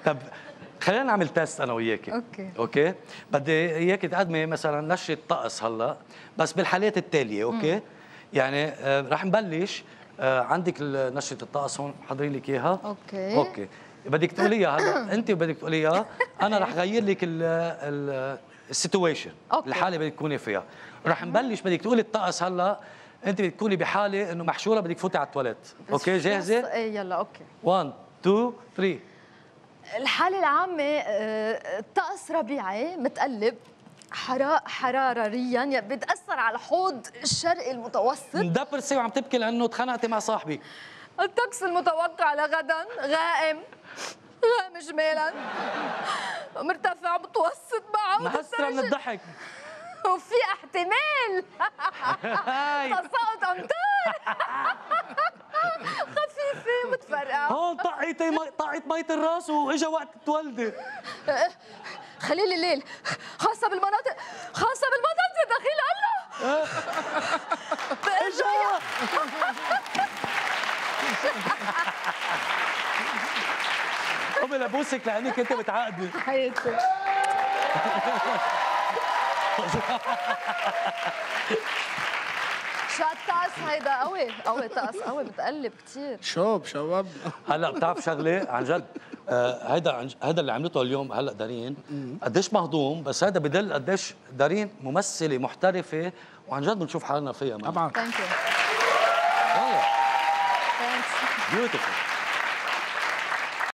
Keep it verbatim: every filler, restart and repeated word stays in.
طب خلينا نعمل تيست انا وياكي. اوكي اوكي بدي اياكي تقدمي مثلا نشره طقس هلا بس بالحالات التاليه. اوكي مم. يعني آه رح نبلش. آه عندك نشره الطقس هون حاضرين لك اياها. اوكي اوكي بدك تقوليها هلا انت بدك تقوليها. انا رح غير لك السيتويشن الحاله بدك تكوني فيها. رح نبلش بدك تقولي الطقس هلا. انت بدك تكوني بحاله انه محشوره بدك تفوتي على التواليت. اوكي جاهزه؟ ايه يلا اوكي واحد اثنين ثلاثة. الحالة العامة الطقس ربيعي متقلب حراريا بتأثر على الحوض الشرقي المتوسط. مدبرسي وعم تبكي لأنه اتخانقتي مع صاحبي. الطقس المتوقع لغدا غائم غائم جمالا مرتفع متوسط مع مهسترة من الضحك. وفي احتمال تساقط أمطار خفيفة متفرقة. هون طقيت طقت مية الراس واجا وقت تولدي. خليل الليل خاصة بالمناطق خاصة بالمناطق دخيل الله. اجا قومي لبوسك لانك انت بتعقدي. حياتي شو الطقس هيدا قوي قوي طقس قوي بتقلب كثير. شوب شباب. هلا بتعرف شغله عن جد. آه هيدا هيدا اللي عملته اليوم هلا دارين قديش مهضوم بس هذا بدل قديش دارين ممثله محترفه وعن جد بنشوف حالنا فيها. طبعا. ثانك يو. والله ثانكس. بيوتيفول.